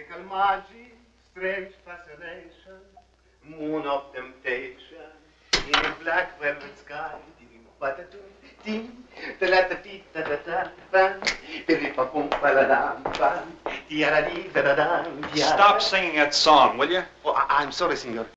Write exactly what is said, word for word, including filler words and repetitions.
Mystical magic, strange fascination, moon of temptation, in a black velvet sky. Stop singing that song, will you? Oh, I I'm sorry, senor.